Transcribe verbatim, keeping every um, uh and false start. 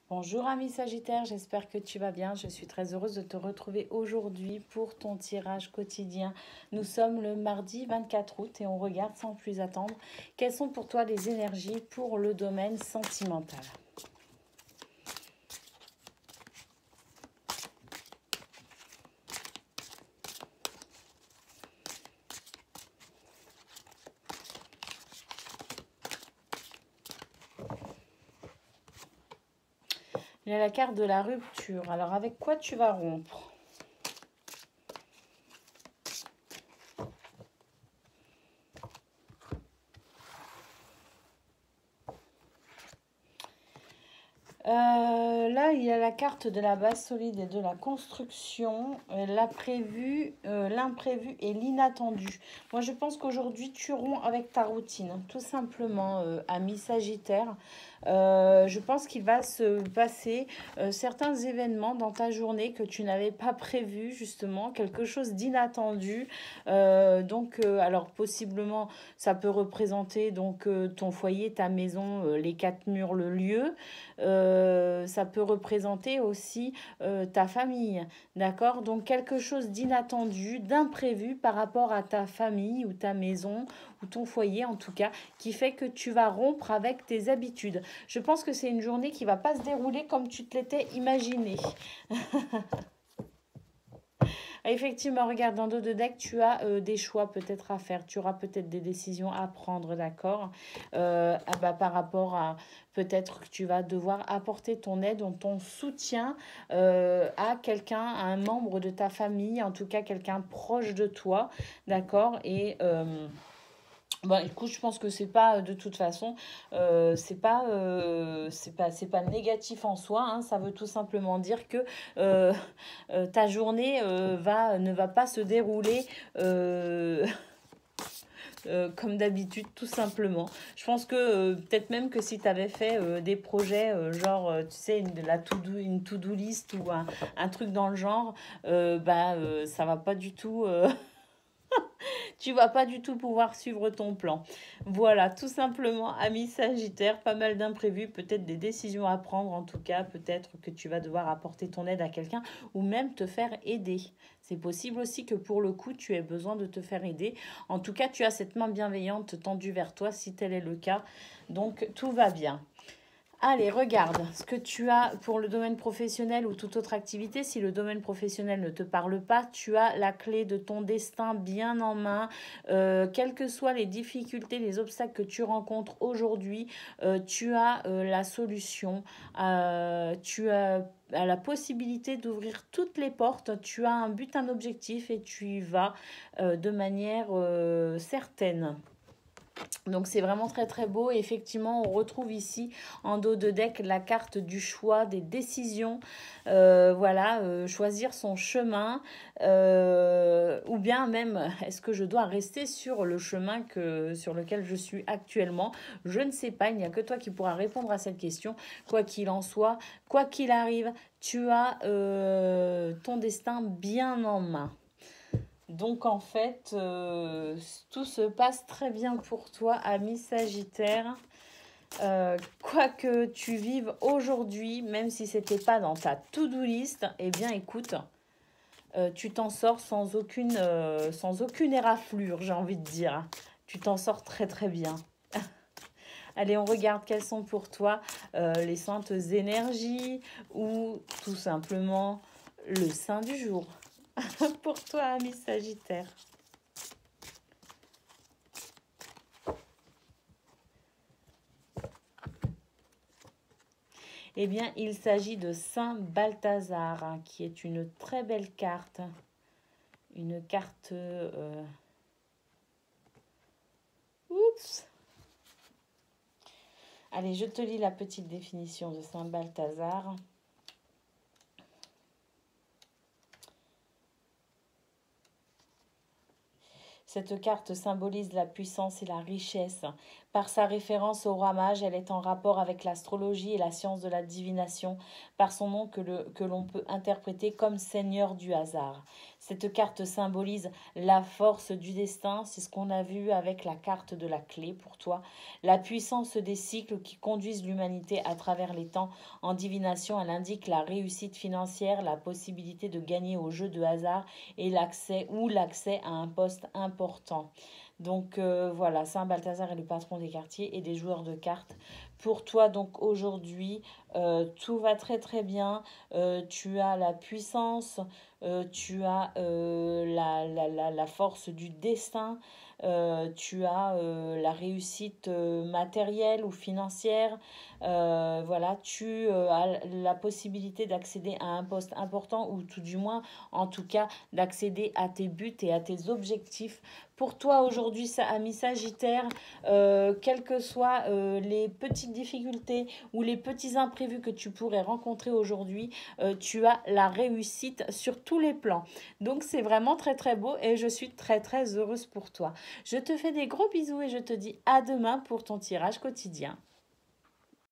Bonjour ami Sagittaire, j'espère que tu vas bien. Je suis très heureuse de te retrouver aujourd'hui pour ton tirage quotidien. Nous sommes le mardi vingt-quatre août et on regarde sans plus attendre quelles sont pour toi les énergies pour le domaine sentimental. Il y a la carte de la rupture. Alors avec quoi tu vas rompre ? Euh, là, il y a la carte de la base solide et de la construction, euh, l'imprévu, euh, l'imprévu et l'inattendu. Moi, je pense qu'aujourd'hui, tu romps avec ta routine, tout simplement, euh, ami Sagittaire. Euh, je pense qu'il va se passer euh, certains événements dans ta journée que tu n'avais pas prévu, justement, quelque chose d'inattendu. Euh, donc, euh, alors, possiblement, ça peut représenter donc euh, ton foyer, ta maison, euh, les quatre murs, le lieu. Euh, ça peut représenter aussi euh, ta famille, d'accord? Donc quelque chose d'inattendu, d'imprévu par rapport à ta famille ou ta maison ou ton foyer en tout cas, qui fait que tu vas rompre avec tes habitudes. Je pense que c'est une journée qui va pas se dérouler comme tu te l'étais imaginé. Effectivement, regarde, dans dos de deck, tu as euh, des choix peut-être à faire. Tu auras peut-être des décisions à prendre, d'accord euh, ah bah, par rapport à peut-être que tu vas devoir apporter ton aide, ton soutien euh, à quelqu'un, à un membre de ta famille, en tout cas quelqu'un proche de toi, d'accord Et... Euh, Bon, écoute, je pense que c'est pas de toute façon, euh, c'est pas, euh, c'est pas, c'est pas négatif en soi. Hein, ça veut tout simplement dire que euh, euh, ta journée euh, va, ne va pas se dérouler euh, euh, comme d'habitude, tout simplement. Je pense que euh, peut-être même que si tu avais fait euh, des projets, euh, genre, euh, tu sais, une, la to-do, une to-do list ou un, un truc dans le genre, euh, bah, euh, ça va pas du tout. Euh, tu vas pas du tout pouvoir suivre ton plan. Voilà, tout simplement, ami Sagittaire, pas mal d'imprévus, peut-être des décisions à prendre, en tout cas, peut-être que tu vas devoir apporter ton aide à quelqu'un ou même te faire aider. C'est possible aussi que pour le coup, tu aies besoin de te faire aider. En tout cas, tu as cette main bienveillante tendue vers toi si tel est le cas. Donc, tout va bien. Allez, regarde ce que tu as pour le domaine professionnel ou toute autre activité. Si le domaine professionnel ne te parle pas, tu as la clé de ton destin bien en main. Euh, quelles que soient les difficultés, les obstacles que tu rencontres aujourd'hui, euh, tu as euh, la solution. Euh, tu as la possibilité d'ouvrir toutes les portes. Tu as un but, un objectif et tu y vas euh, de manière euh, certaine. Donc c'est vraiment très très beau. Et effectivement, on retrouve ici en dos de deck la carte du choix, des décisions. Euh, voilà, euh, choisir son chemin. Euh, ou bien même, est-ce que je dois rester sur le chemin que, sur lequel je suis actuellement? Je ne sais pas, il n'y a que toi qui pourras répondre à cette question. Quoi qu'il en soit, quoi qu'il arrive, tu as euh, ton destin bien en main. Donc en fait, euh, tout se passe très bien pour toi, ami Sagittaire. Euh, quoi que tu vives aujourd'hui, même si c'était pas dans ta to-do list, eh bien écoute, euh, tu t'en sors sans aucune, euh, sans aucune éraflure, j'ai envie de dire. Tu t'en sors très très bien. Allez, on regarde quelles sont pour toi euh, les saintes énergies ou tout simplement le saint du jour. Pour toi, ami Sagittaire. Eh bien, il s'agit de Saint Balthazar, hein, qui est une très belle carte. Une carte... Euh... Oups. Allez, je te lis la petite définition de Saint Balthazar. Cette carte symbolise la puissance et la richesse Par sa référence au roi mage, elle est en rapport avec l'astrologie et la science de la divination, par son nom que le- que l'on peut interpréter comme Seigneur du hasard. Cette carte symbolise la force du destin, c'est ce qu'on a vu avec la carte de la clé pour toi, la puissance des cycles qui conduisent l'humanité à travers les temps. En divination, elle indique la réussite financière, la possibilité de gagner au jeu de hasard et l'accès ou l'accès à un poste important. Donc euh, voilà, Saint Balthazar est le patron des quartiers et des joueurs de cartes. Pour toi, donc aujourd'hui, euh, tout va très très bien. Euh, tu as la puissance, euh, tu as euh, la, la, la, la force du destin, euh, tu as euh, la réussite euh, matérielle ou financière. Euh, voilà, tu euh, as la possibilité d'accéder à un poste important ou tout du moins, en tout cas, d'accéder à tes buts et à tes objectifs. Pour toi aujourd'hui, ça, ami Sagittaire, euh, quelles que soient euh, les petites difficultés ou les petits imprévus que tu pourrais rencontrer aujourd'hui, euh, tu as la réussite sur tous les plans. Donc c'est vraiment très très beau et je suis très très heureuse pour toi. Je te fais des gros bisous et je te dis à demain pour ton tirage quotidien.